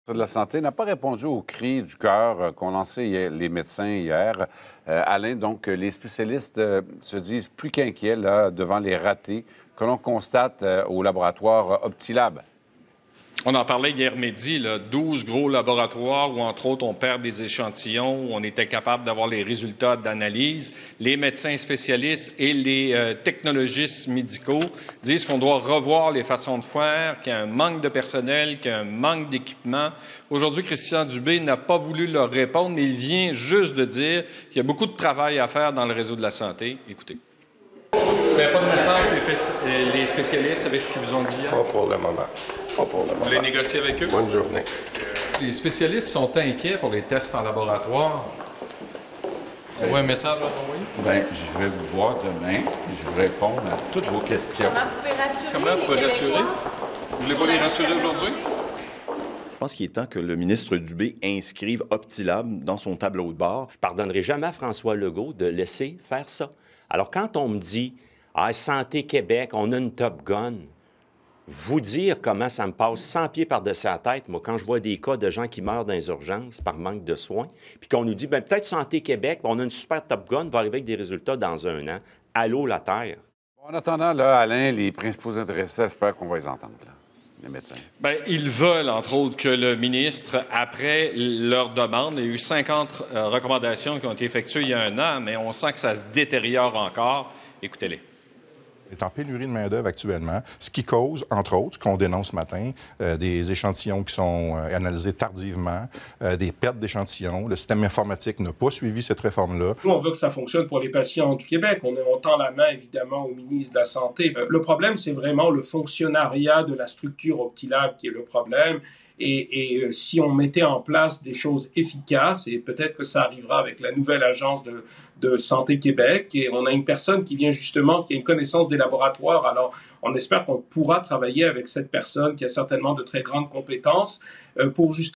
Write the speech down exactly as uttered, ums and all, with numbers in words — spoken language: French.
De la Santé n'a pas répondu aux cris du cœur qu'ont lancé hier, les médecins hier. Euh, Alain, donc, les spécialistes euh, se disent plus qu'inquiets là, devant les ratés que l'on constate euh, au laboratoire Optilab. On en parlait hier midi, là, douze gros laboratoires où, entre autres, on perd des échantillons, où on était capable d'avoir les résultats d'analyse. Les médecins spécialistes et les euh, technologistes médicaux disent qu'on doit revoir les façons de faire, qu'il y a un manque de personnel, qu'il y a un manque d'équipement. Aujourd'hui, Christian Dubé n'a pas voulu leur répondre, mais il vient juste de dire qu'il y a beaucoup de travail à faire dans le réseau de la santé. Écoutez. Vous n'avez pas de message, les, les spécialistes, avec ce qu'ils vous ont dit hier? Pas pour le moment. Pas pour le moment. Vous voulez négocier avec eux? Bonne journée. Les spécialistes sont inquiets pour les tests en laboratoire. Vous avez un message à envoyer? Bien, je vais vous voir demain et je vais répondre à toutes vos questions. Comment vous pouvez rassurer Comment vous pouvez rassurer? Vous voulez pas les rassurer aujourd'hui? Je pense qu'il est temps que le ministre Dubé inscrive Optilab dans son tableau de bord. Je ne pardonnerai jamais à François Legault de laisser faire ça. Alors, quand on me dit « Ah, Santé Québec, on a une Top Gun », vous dire comment ça me passe cent pieds par-dessus la tête, moi, quand je vois des cas de gens qui meurent dans les urgences par manque de soins, puis qu'on nous dit, bien, peut-être Santé Québec, on a une super Top Gun, va arriver avec des résultats dans un an. Allô, la Terre? En attendant, là, Alain, les principaux intéressés espèrent qu'on va les entendre, là, les médecins. Bien, ils veulent, entre autres, que le ministre, après leur demande, il y a eu cinquante euh, recommandations qui ont été effectuées il y a un an, mais on sent que ça se détériore encore. Écoutez-les. Est en pénurie de main-d'œuvre actuellement, ce qui cause, entre autres, qu'on dénonce ce matin, euh, des échantillons qui sont euh, analysés tardivement, euh, des pertes d'échantillons. Le système informatique n'a pas suivi cette réforme-là. Nous, on veut que ça fonctionne pour les patients du Québec. On, on tend la main, évidemment, au ministre de la Santé. Le problème, c'est vraiment le fonctionnariat de la structure Optilab qui est le problème. Et, et si on mettait en place des choses efficaces, et peut-être que ça arrivera avec la nouvelle agence de, de Santé Québec, et on a une personne qui vient justement, qui a une connaissance des laboratoires, alors on espère qu'on pourra travailler avec cette personne qui a certainement de très grandes compétences euh, pour justement